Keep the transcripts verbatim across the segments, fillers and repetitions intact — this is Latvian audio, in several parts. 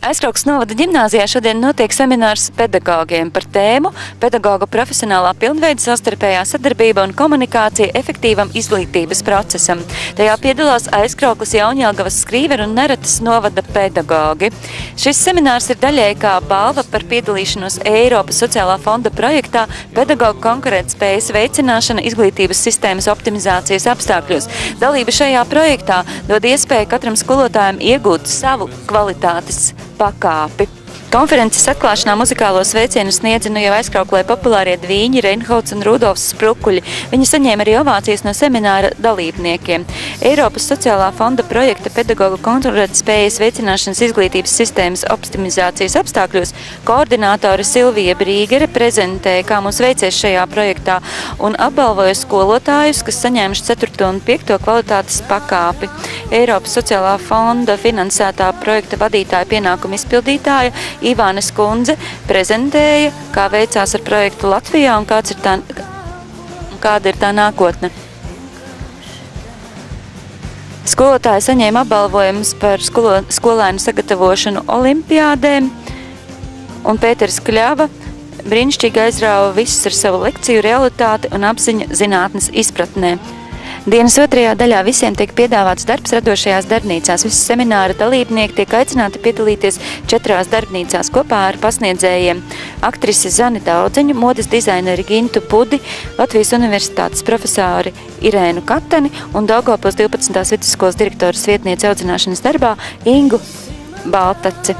Aizkraukas novada ģimnāzijā šodien notiek seminārs pedagogiem par tēmu pedagoga profesionālā pilnveida, savstarpējā sadarbība un komunikācija efektīvam izglītības procesam. Tajā piedalās Aizkraukas, Jaunjelgavas, Skrīveru un Neratas novada pedagogi. Šis seminārs ir daļēji kā balva par piedalīšanos Eiropas sociālā fonda projektā pedagogu konkurētspējas veicināšana izglītības sistēmas optimizācijas apstākļos. Dalība šajā projektā dod iespēju katram skolotājam iegūt savu kvalitātes pakāpi. Konferences atklāšanā muzikālo sveicienu sniedza nu jau Aizkrauklē populārie Dvīņi, Reinholds un Rudolfs Sprukuļi. Viņi saņēma arī ovācijas no semināra dalībniekiem. Eiropas sociālā fonda projekta pedagogu konkurētspējas veicināšanas izglītības sistēmas optimizācijas apstākļos koordinātore Silvija Brīgere prezentēja, kā mums veicies šajā projektā, un apbalvoja skolotājus, kas saņēmuši ceturto un piekto kvalitātes pakāpi. Eiropas sociālā fonda finansētā projekta vadītāja pienākuma izpildītāja Ivānes kundze prezentēja, kā veicās ar projektu Latvijā un kāds ir tā, kāda ir tā nākotne. Skolotāji saņēma apbalvojumus par skolo, skolēnu sagatavošanu olimpiādēm, un Pēters Kļava brīnišķīgi aizrāva visus ar savu lekciju realitāti un apziņa zinātnes izpratnē. Dienas otrajā daļā visiem tiek piedāvāts darbs radošajās darbnīcās. Visi semināra dalībnieki tiek aicināti piedalīties četrās darbnīcās kopā ar pasniedzējiem. Aktrisi Zani Daudzeņu, modes dizaineri Gintu Pudi, Latvijas universitātes profesori Irēnu Katani un Daugavpils divpadsmitās vidusskolas direktoras vietniece audzināšanas darbā Ingu Baltaci.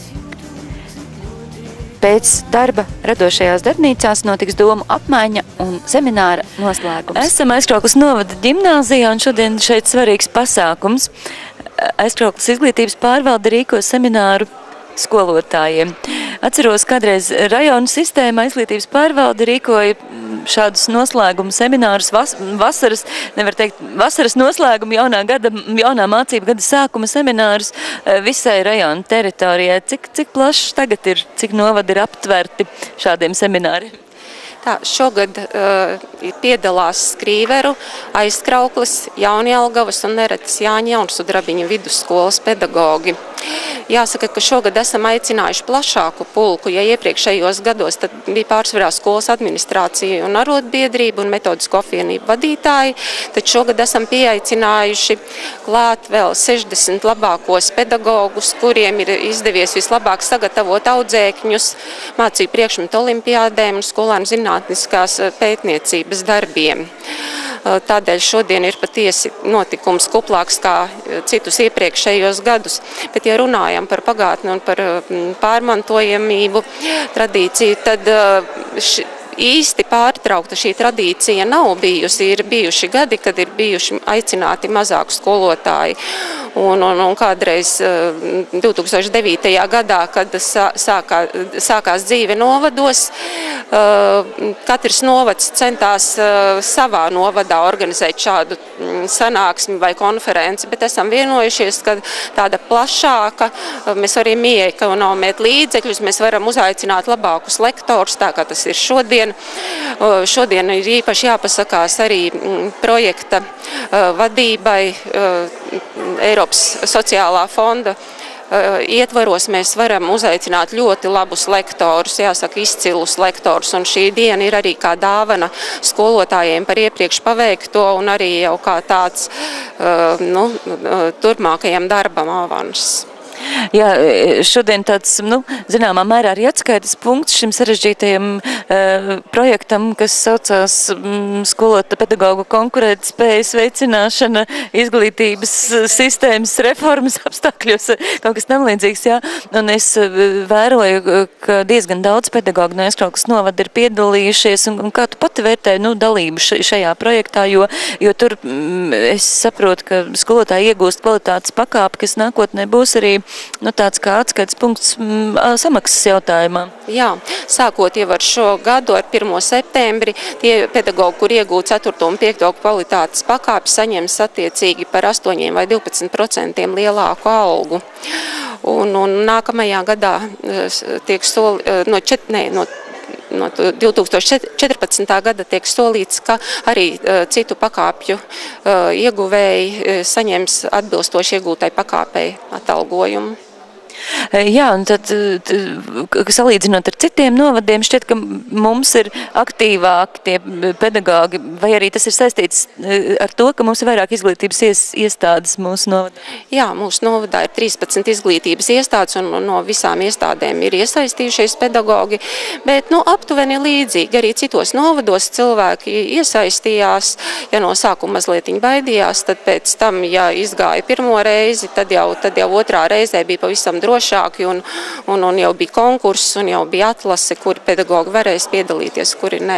Pēc darba radošajās darbnīcās notiks domu apmaiņa un semināra noslēgums. Esam Aizkraukas novada ģimnāzijā un šodien šeit svarīgs pasākums. Aizkraukas izglītības pārvalde rīko semināru skolotājiem. Atceros, kādreiz rajonu sistēma izglītības pārvalde rīkoja šādus noslēgumu seminārus, vas, vasaras, nevar teikt, vasaras noslēgumu jaunā gada, jaunā mācību gada sākuma seminārus visai rajonu teritorijai. Cik, cik plašs tagad ir, cik novadi ir aptverti šādiem semināriem? Tā, šogad uh, piedalās Skrīveru, Aizkrauklas, Jaunjelgavas un Neratas Jāņa Jaunsudrabiņa vidusskolas pedagogi. Jāsaka, ka šogad esam aicinājuši plašāku pulku, ja iepriekšējos gados tad bija pārsvarā skolas administrācija un arotbiedrība un metodisko apvienību vadītāji, tad šogad esam pieaicinājuši klāt vēl sešdesmit labākos pedagogus, kuriem ir izdevies vislabāk sagatavot audzēkņus mācību priekšmetu olimpiādēm un skolēnu zinātniskās pētniecības darbiem. Tādēļ šodien ir patiesi notikums kuplāks kā citus iepriekšējos gadus. Bet, ja runājam par pagātni un par pārmantojamību, tradīciju, tad ši, īsti pārtraukta šī tradīcija nav bijusi. Ir bijuši gadi, kad ir bijuši aicināti mazāk skolotāji. Un, un, un kādreiz divtūkstoš devītajā gadā, kad sākā, sākās dzīve novados, katrs novads centās savā novadā organizēt šādu sanāksmi vai konferenci, bet esam vienojušies, ka tāda plašāka, mēs varam ieekonomēt līdzekļus, mēs varam uzaicināt labākus lektorus, tā kā tas ir šodien. Šodien ir īpaši jāpasakās arī projekta vadībai Eiropas sociālā fonda ietvaros. Mēs varam uzaicināt ļoti labus lektorus, jāsaka izcilus lektorus, un šī diena ir arī kā dāvana skolotājiem par iepriekš paveikto un arī jau kā tāds nu, turpmākajam darbam avans. Jā, šodien tāds, nu, zināmā mērā arī atskaites punkts šim sarežģītajam uh, projektam, kas saucās um, skolota pedagogu konkurētspējas veicināšana izglītības sistēmas reformas apstākļos, kaut kas tam līdzīgs, jā. Un es uh, vēroju, ka diezgan daudz pedagogu no Aizkraukas novada ir piedalījušies, un, un kā tu pati vērtēji, nu, dalību šajā projektā, jo, jo tur mm, es saprotu, ka skolotāji iegūst kvalitātes pakāpi, kas nākotnē būs arī nu, tāds kā atskaites punkts m, samaksas jautājumā. Jā, sākot jau ar šo gadu, ar pirmo septembri, tie pedagogi, kur iegūt ceturto un piekto kvalitātes pakāpi, saņems attiecīgi par astoņiem vai divpadsmit procentiem lielāku algu. Un, un nākamajā gadā tiek soli, no, čet, ne, no no divtūkstoš četrpadsmitā gada tiek solīts, ka arī uh, citu pakāpju uh, ieguvēji uh, saņems atbilstoši iegūtai pakāpei atalgojumu. Jā, un tad, salīdzinot ar citiem novadiem, šķiet, ka mums ir aktīvāki tie pedagogi, vai arī tas ir saistīts ar to, ka mums ir vairāk izglītības ies, iestādes mūsu novadā? Jā, mūsu novadā ir trīspadsmit izglītības iestādes, un no visām iestādēm ir iesaistījušies pedagogi, bet nu, aptuveni līdzīgi arī citos novados cilvēki iesaistījās, ja no sākuma mazliet viņi baidījās, tad pēc tam, ja izgāja pirmo reizi, tad jau, tad jau otrā reizē bija pavisam drošāki, un, un, un jau bija konkurss, un jau bija atlase, kuri pedagogi varēs piedalīties, kuri nē.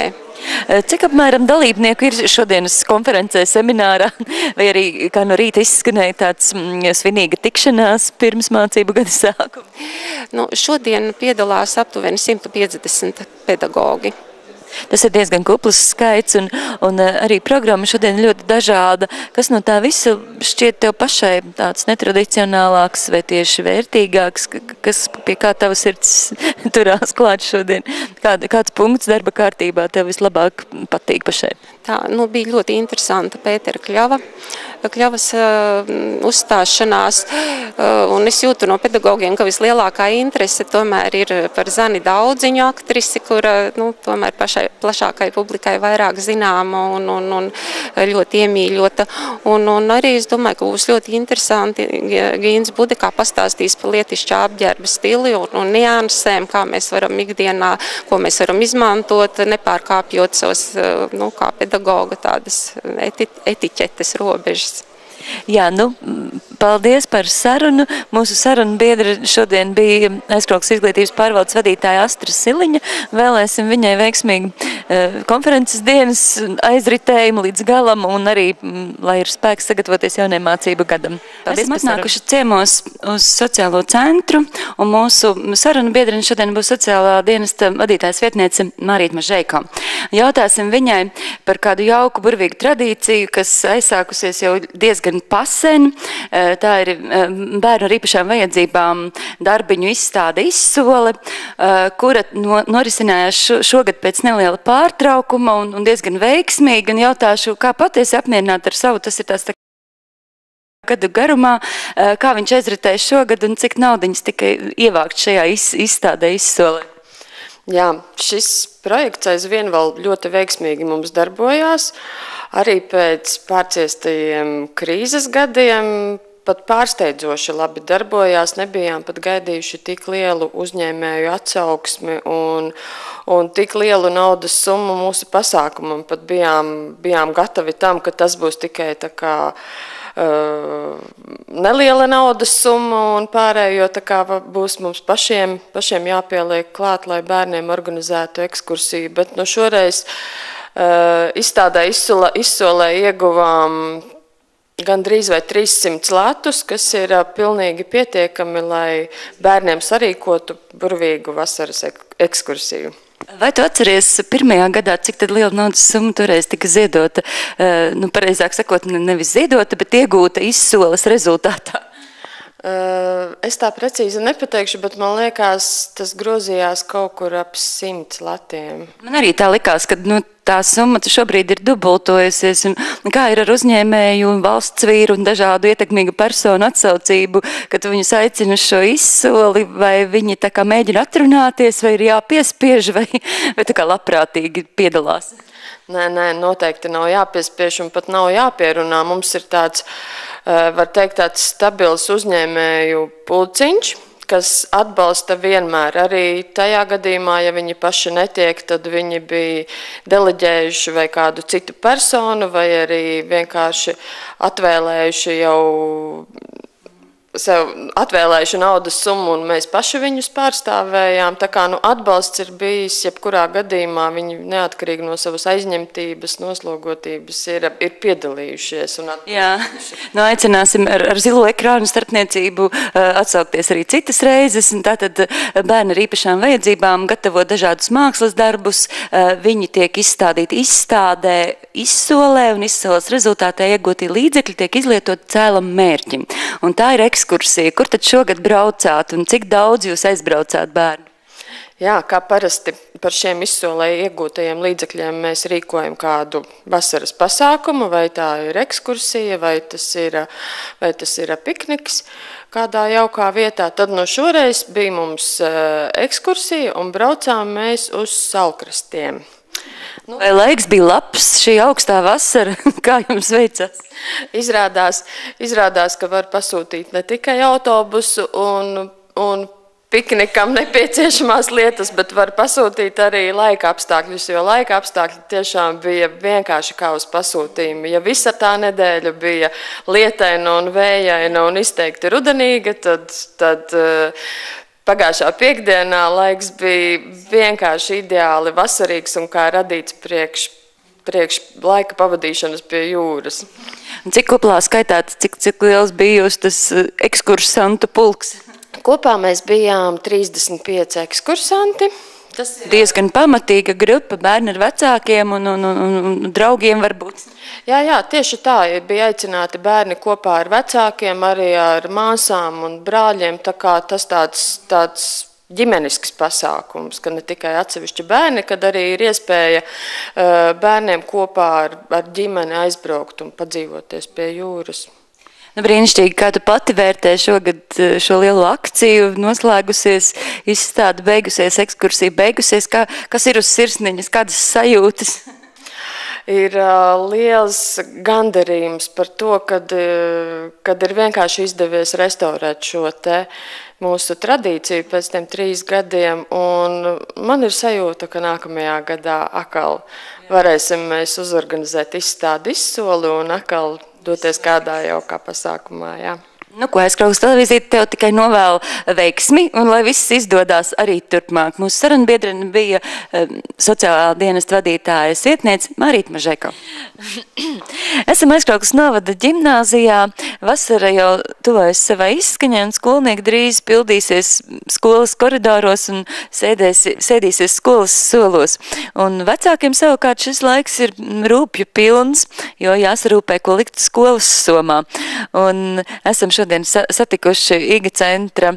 Cik apmēram dalībnieku ir šodienas konferencē, seminārā, vai arī kā no rīta izskanēja tāds svinīga tikšanās pirms mācību gada sākuma? Nu, šodien piedalās aptuveni simt piecdesmit pedagogi. Tas ir diezgan kupls skaits, un, un arī programma šodien ļoti dažāda. Kas no tā visa šķiet tev pašai tāds netradicionālāks vai tieši vērtīgāks, kas pie kā tavas sirds turās klāt šodien? Kāda, kāds punkts darba kārtībā tev vislabāk patīk pašai? Tā nu, bija ļoti interesanta Pētera Kļava, Kļavas uh, uzstāšanās, uh, un es jūtu no pedagogiem, ka vislielākā interese tomēr ir par Zani Daudziņu aktrisi, kura nu, tomēr pašai, plašākai publikai vairāk zināma un, un, un ļoti iemīļota. Un, un arī es domāju, ka būs ļoti interesanti Gīns Budekā pastāstīs par lietišķā apģērba stili un, un niansēm, kā mēs varam ikdienā, ko mēs varam izmantot, nepārkāpjot savas, nu, kā pedagoga tādas eti, etiķetes robežas. Jā, nu, paldies par sarunu. Mūsu sarunu biedra šodien bija Aizkraukles izglītības pārvaldes vadītāja Astra Siliņa. Vēlēsim viņai veiksmīgi uh, konferences dienas aizritējumu līdz galam un arī, m, lai ir spēks sagatavoties jaunajam mācību gadam. Paldies. Esam atnākuši ciemos uz sociālo centru, un mūsu sarunu biedrina šodien būs sociālā dienesta vadītājas vietniece Marīta Mažeiko. Jautāsim viņai par kādu jauku, burvīgu tradīciju, kas aizsākusies jau diezgan pasen. Tā ir bērnu ar īpašām vajadzībām darbiņu izstāde Izsole, kura norisinājās šogad pēc neliela pārtraukuma un, un diezgan veiksmīgi. Un jautāšu, kā patiesi apmierināt ar savu, tas ir tās tā gadu garumā, kā viņš aizritēja šogad un cik naudiņas tika ievākt šajā izstādē Izsole? Jā, šis projekts aizvien vēl ļoti veiksmīgi mums darbojās. Arī pēc pārciestajiem krīzes gadiem pat pārsteidzoši labi darbojās. Nebijām pat gaidījuši tik lielu uzņēmēju atsauksmi un, un tik lielu naudas summu mūsu pasākumam. Pat bijām, bijām gatavi tam, ka tas būs tikai tā kā Uh, neliela naudas summa un pārējo tā kā būs mums pašiem, pašiem jāpieliek klāt, lai bērniem organizētu ekskursiju. Bet no šoreiz uh, izstādē Izsolē, Izsolē ieguvām gandrīz vai trīssimt latus, kas ir uh, pilnīgi pietiekami, lai bērniem sarīkotu burvīgu vasaras ekskursiju. Vai tu atceries pirmajā gadā, cik tad liela naudas summa toreiz tika ziedota, nu, pareizāk sakot, nevis ziedota, bet iegūta Izsoles rezultātā? Es tā precīzi nepateikšu, bet man liekas, tas grozījās kaut kur ap simt latiem. Man arī tā likās, ka nu, tā summa šobrīd ir dubultojusies. Un kā ir ar uzņēmēju un valsts vīru un dažādu ietekmīgu personu atsaucību, kad viņus aicina uz šo Izsoli, vai viņi tā kā mēģina atrunāties, vai ir jāpiespiež, vai, vai tā kā labprātīgi piedalās? Nē, nē, noteikti nav jāpiespiež un pat nav jāpierunā. Mums ir tāds, var teikt, tāds stabils uzņēmēju pulciņš, kas atbalsta vienmēr. Arī tajā gadījumā, ja viņi paši netiek, tad viņi bija deleģējuši vai kādu citu personu, vai arī vienkārši atvēlējuši jau sev atvēlējuši naudas summu, un mēs paši viņus pārstāvējām. Tā kā nu, atbalsts ir bijis, jebkurā gadījumā viņi neatkarīgi no savas aizņemtības, noslogotības ir, ir piedalījušies. Un Jā, nu, aicināsim ar, ar zilo ekrānu starpniecību atsaukties arī citas reizes. Tātad bērni ar īpašām vajadzībām gatavo dažādus mākslas darbus. Viņi tiek izstādīti izstādē Izsolē, un Izsoles rezultātā iegūtie līdzekļi tiek izlietoti cēlam mērķim. Un tā ir ekskursija. Kur tad šogad braucāt un cik daudz jūs aizbraucāt bērnu? Jā, kā parasti par šiem izsolē iegūtajiem līdzekļiem mēs rīkojam kādu vasaras pasākumu, vai tā ir ekskursija, vai tas ir, vai tas ir pikniks kādā jaukā vietā. Tad no šoreiz bija mums ekskursija un braucām mēs uz Salkrastiem. Nu, vai laiks bija labs šī augstā vasara? Kā jums veicas? Izrādās, izrādās, ka var pasūtīt ne tikai autobusu un, un piknikam nepieciešamās lietas, bet var pasūtīt arī laika apstākļus, jo laika apstākļi tiešām bija vienkārši kā uz pasūtījumu. Ja visa tā nedēļa bija lietaina un vējaina un izteikti rudenīga, tad, tad pagājušā piekdienā laiks bija vienkārši ideāli vasarīgs un kā radīts priekš, priekš laika pavadīšanas pie jūras. Cik koplā skaitāt, cik, cik liels bija jūs tas ekskursantu pulks? Kopā mēs bijām trīsdesmit pieci ekskursanti. Tas ir diezgan pamatīga grupa, bērni ar vecākiem un, un, un, un draugiem varbūt. Jā, jā, tieši tā. Bija aicināti bērni kopā ar vecākiem, arī ar māsām un brāļiem. Tā kā tas tāds, tāds ģimenisks pasākums, ka ne tikai atsevišķi bērni, kad arī ir iespēja bērniem kopā ar, ar ģimeni aizbraukt un padzīvoties pie jūras. Nu, brīnišķīgi, kā tu pati vērtē šogad šo lielo akciju, noslēgusies, izstāde beigusies, ekskursija beigusies, kā, kas ir uz sirsniņas, kādas sajūtas? Ir uh, liels gandarījums par to, kad, kad ir vienkārši izdevies restaurēt šo te mūsu tradīciju pēc tiem trīs gadiem, un man ir sajūta, ka nākamajā gadā atkal varēsim mēs uzorganizēt izstādi izsoli un atkal doties kādā jaukā pasākumā, jā. Nu, ko Aizkrauklas televīzija tev tikai novēl veiksmi un lai viss izdodās arī turpmāk. Mūsu sarunbiedrene bija um, sociālā dienesta vadītāja sietniece Marīta Mažeko. Esam Aizkrauklas novada ģimnāzijā. Vasara jau tuvojas savai izskaņai un skolnieki drīz pildīsies skolas koridoros un sēdēs, sēdīsies skolas solos. Un vecākiem savukārt šis laiks ir rūpju pilns, jo jāsarūpē, ko likt skolas somā. Un esam šo Šodien satikuši Iga centra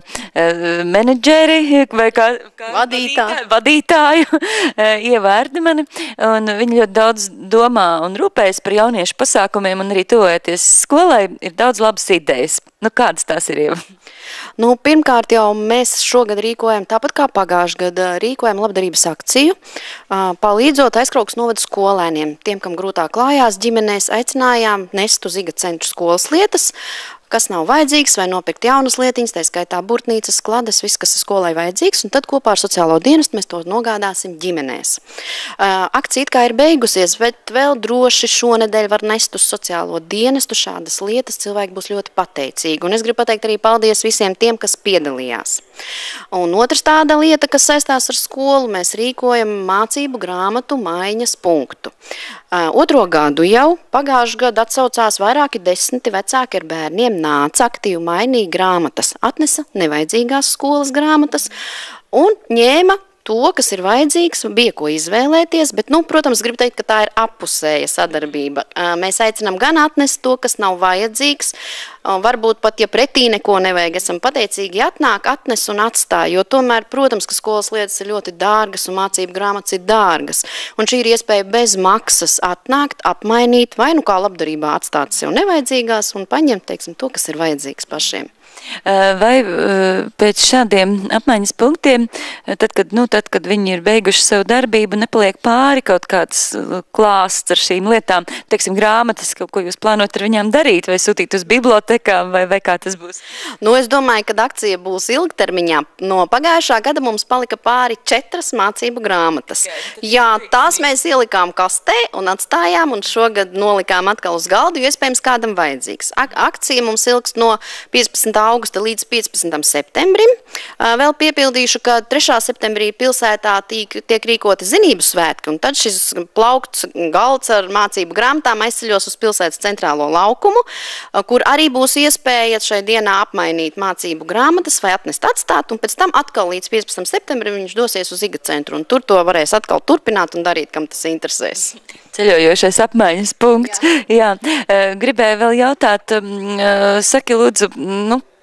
menedžeri vai kā, kā vadītāju, vadītāju Ievu Erdmani, un viņi ļoti daudz domā un rūpējas par jauniešu pasākumiem, un arī tuvojoties skolai ir daudz labas idejas. Nu, kādas tās ir, Ieva? Nu, pirmkārt jau mēs šogad rīkojam, tāpat kā pagājušajā gadā, rīkojam labdarības akciju, palīdzot Aizkrauklas novada skolēniem. Tiem, kam grūtāk klājās ģimenēs, aicinājām nest uz Iga centru skolas lietas, kas nav vajadzīgs, vai nopirkt jaunas lietiņas, tā skaitā burtnīcas, klades, viss, kas ir skolai vajadzīgs, un tad kopā ar sociālo dienestu mēs to nogādāsim ģimenēs. Uh, akcija it kā ir beigusies, bet vēl droši šonedēļ var nest uz sociālo dienestu šādas lietas, cilvēki būs ļoti pateicīgi. Un es gribu pateikt arī paldies visiem tiem, kas piedalījās. Un otrs tāda lieta, kas saistās ar skolu, mēs rīkojam mācību grāmatu maiņas punktu. Uh, otro gadu jau, pagājušajā gadu atsaucās vairāki desmiti vecāki ar bērniem, nāca aktīvi mainīja grāmatas, atnesa nevajadzīgās skolas grāmatas un ņēma to, kas ir vajadzīgs, bija ko izvēlēties, bet, nu, protams, gribu teikt, ka tā ir appusēja sadarbība. Mēs aicinām gan atnest to, kas nav vajadzīgs, varbūt pat, ja pretī neko nevajag, esam pateicīgi atnāk, atnes un atstāj, jo tomēr, protams, ka skolas lietas ir ļoti dārgas un mācību grāmatas ir dārgas. Un šī ir iespēja bez maksas atnākt, apmainīt, vai nu kā labdarībā atstāt sev nevajadzīgās un paņemt, teiksim, to, kas ir vajadzīgs pašiem. Vai pēc šādiem apmaiņas punktiem, tad kad, nu, tad, kad viņi ir beiguši savu darbību, nepaliek pāri kaut kāds klāsts ar šīm lietām, teiksim, grāmatas, kaut ko jūs plānot ar viņām darīt, vai sūtīt uz bibliotekām, vai, vai kā tas būs? Nu, es domāju, ka akcija būs ilgtermiņā. No pagājušā gada mums palika pāri četras mācību grāmatas. Jā, tās mēs ielikām kastē un atstājām, un šogad nolikām atkal uz galdu, jo iespējams kādam vajadzīgs. Ak akcija mums ilgst no piecpadsmitā augusta līdz piecpadsmitam septembrim. Vēl piepildīšu, ka trešā septembrī pilsētā tiek, tiek rīkoti zinību svētki, un tad šis plaukts galds ar mācību grāmatām aizceļos uz pilsētas centrālo laukumu, kur arī būs iespēja šai dienā apmainīt mācību grāmatas vai atnest atstāt, un pēc tam atkal līdz piecpadsmitam septembrim viņš dosies uz Iga centru, un tur to varēs atkal turpināt un darīt, kam tas interesēs. Ceļojošais apmaiņas punkts. Jā. Jā. Gribēju vēl jautāt, saki lūdzu, nu,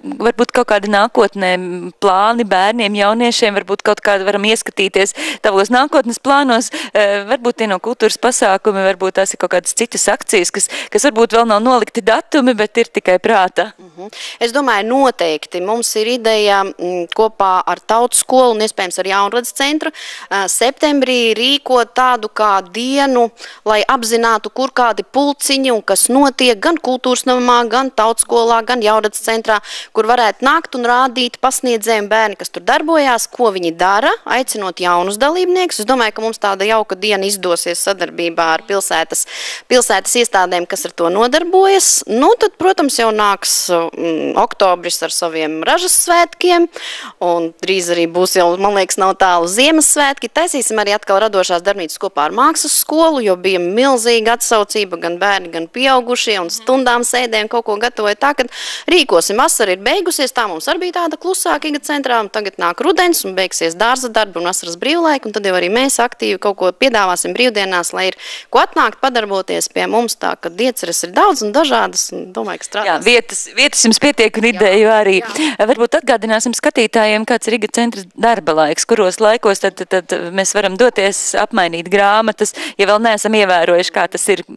varbūt kaut kādi nākotnē plāni bērniem, jauniešiem, varbūt kaut kādi varam ieskatīties tavos nākotnes plānos, varbūt tie no kultūras pasākumi, varbūt tās ir kaut kādas citas akcijas, kas, kas varbūt vēl nav nolikti datumi, bet ir tikai prātā. Mhm. Es domāju, noteikti mums ir ideja m, kopā ar Tautas skolu un iespējams ar Jaunradas centru septembrī rīkot tādu kā dienu, lai apzinātu, kur kādi pulciņi un kas notiek gan kultūras namā, gan Tautas skolā, gan Jaunradas centrā, kur varētu nākt un rādīt pasniedzējiem bērni, kas tur darbojās, ko viņi dara, aicinot jaunus dalībniekus. Es domāju, ka mums tāda jauka diena izdosies sadarbībā ar pilsētas, pilsētas iestādēm, kas ar to nodarbojas. Nu, tad, protams, jau nāks mm, oktobris ar saviem ražas svētkiem, un drīz arī būs jau, man liekas, nav tālu Ziemassvētki. Taisīsim arī atkal radošās darbnīcas kopā ar mākslas skolu, jo bija milzīga atsaucība, gan bērni, gan pieaugušie, un stundām sēdēm kaut ko gatavoja. Tā, kad rīkosim, vasara ir beigusies, tā mums arī bija tāda klusāka Iga centrā, un tagad nāk rudens un beigsies dārza darba un vasaras brīvlaika, un tad jau arī mēs aktīvi kaut ko piedāvāsim brīvdienās, lai ir ko atnākt padarboties pie mums, tā, ka ieceres ir daudz un dažādas, un domāju, ka strādās. Jā, vietas, vietas jums pietiek un ideju arī. Jā. Varbūt atgādināsim skatītājiem, kāds ir Iga centra darba laiks, kuros laikos tad, tad, tad mēs varam doties apmainīt grāmatas, ja vēl neesam ievērojuši, kā tas ir.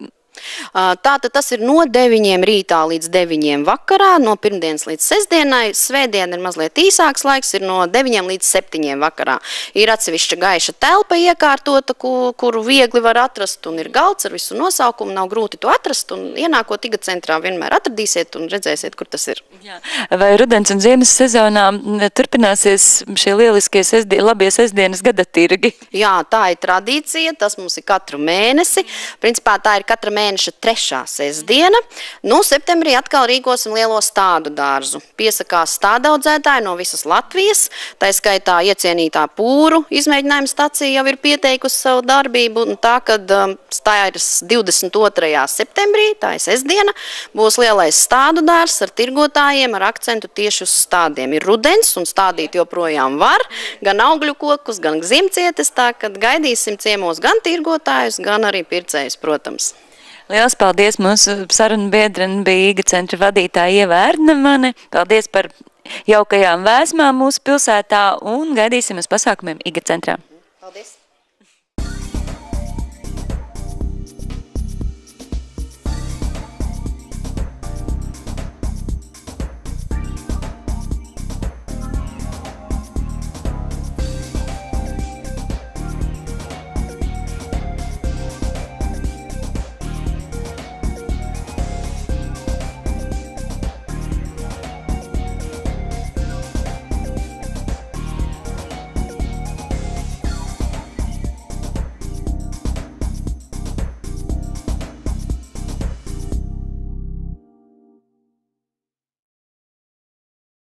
Tātad tas ir no deviņiem rītā līdz deviņiem vakarā, no pirmdienas līdz sestdienai. Svētdiena ir mazliet īsāks laiks, ir no deviņiem līdz septiņiem vakarā. Ir atsevišķa gaiša telpa iekārtota, kuru, kuru viegli var atrast, un ir galds ar visu nosaukumu, nav grūti to atrast, un ienākot Iga centrā vienmēr atradīsiet un redzēsiet, kur tas ir. Jā. Vai rudens un ziemas sezonā turpināsies šie lieliskie sestdien, labie sestdienas gada tirgi? Jā, tā ir tradīcija, tas mums ir katru mēnesi. Principā tā ir katra mēneša mēneša trešā sestdiena. Nu, septembrī atkal rīkosim lielo stādu dārzu. Piesakās stādaudzētāji no visas Latvijas, tā skaitā iecienītā Pūru izmēģinājuma stacija jau ir pieteikusi savu darbību, un tā, kad um, stājas divdesmit otrajā septembrī, tā ir sestdiena, būs lielais stādu dārzs ar tirgotājiem ar akcentu tieši uz stādiem. Ir rudens un stādīt joprojām var, gan augļu kokus, gan zimcietes, tā, kad gaidīsim ciemos gan tirgotājus, gan arī pircējus, protams. Liels paldies, mūsu sarunu biedrene bija Iga centra vadītāja Ieva Erdnemane. Paldies par jaukajām vēsmām mūsu pilsētā un gaidīsim uz pasākumiem Iga centrā. Paldies!